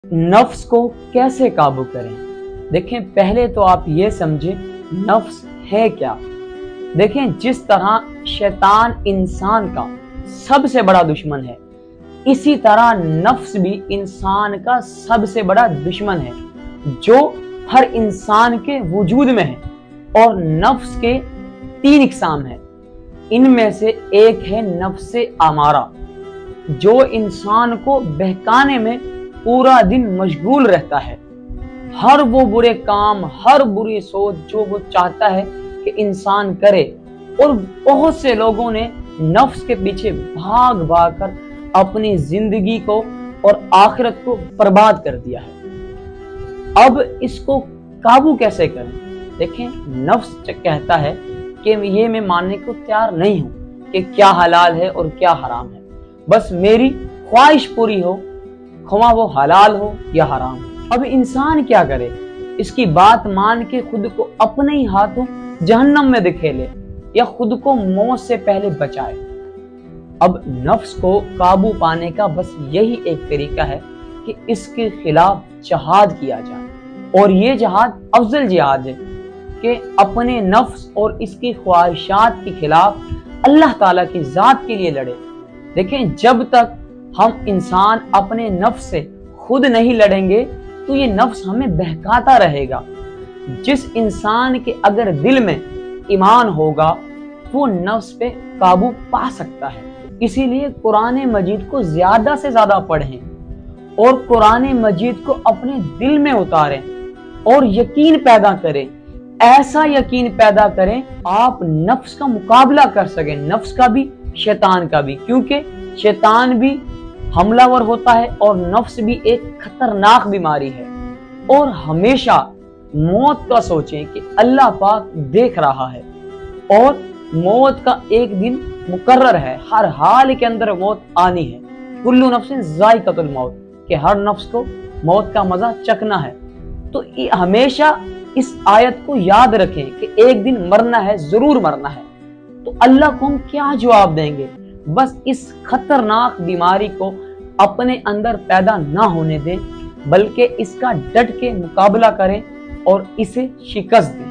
नफ्स को कैसे काबू करें? देखें, पहले तो आप ये समझें नफ्स है क्या। देखें, जिस तरह शैतान इंसान का सबसे बड़ा दुश्मन है, इसी तरह नफ्स भी इंसान का सबसे बड़ा दुश्मन है, जो हर इंसान के वजूद में है। और नफ्स के 3 इकसाम है। इनमें से एक है नफ्स आमारा, जो इंसान को बहकाने में पूरा दिन मशगूल रहता है। हर वो बुरे काम, हर बुरी सोच जो वो चाहता है कि इंसान करे। और बहुत से लोगों ने नफ्स के पीछे भाग भाग कर अपनी जिंदगी को और आखिरत को बर्बाद कर दिया है। अब इसको काबू कैसे करें? देखें, नफ्स कहता है कि ये मैं मानने को तैयार नहीं हूं कि क्या हलाल है और क्या हराम है। बस मेरी ख्वाहिश पूरी हो, खवा वो हलाल हो या हराम हो। अब इंसान क्या करे? इसकी बात मान के खुद को अपने ही हाथों जहन्नम में धकेले या खुद को मौत से पहले बचाए। अब नफ्स को काबू पाने का बस यही एक तरीका है कि इसके खिलाफ जिहाद किया जाए। और ये जिहाद अफजल जिहाद है कि अपने नफ्स और इसकी ख्वाहिशात के खिलाफ अल्लाह ताला की जात के लिए लड़े। देखें, जब तक हम इंसान अपने नफ्स से खुद नहीं लड़ेंगे तो ये नफ्स हमें बहकाता रहेगा। जिस इंसान के अगर दिल में ईमान होगा वो नफ्स पे काबू पा सकता है। इसीलिए कुरान मजीद को ज्यादा से ज्यादा पढ़ें और कुरान मजीद को अपने दिल में उतारें और यकीन पैदा करें। ऐसा यकीन पैदा करें आप नफ्स का मुकाबला कर सकें, नफ्स का भी शैतान का भी, क्योंकि शैतान भी हमलावर होता है और नफ्स भी एक खतरनाक बीमारी है। और हमेशा मौत का सोचें कि अल्लाह पाक देख रहा है और मौत का एक दिन मुकर्रर है, हर हाल के अंदर मौत आनी है। कुल्लू नफ्सिन ज़ाइक़तुल मौत, कि हर नफ्स को मौत का मजा चखना है। तो हमेशा इस आयत को याद रखें कि एक दिन मरना है, जरूर मरना है। तो अल्लाह को हम क्या जवाब देंगे? बस इस खतरनाक बीमारी को अपने अंदर पैदा ना होने दें, बल्कि इसका डट के मुकाबला करें और इसे शिकस्त दें।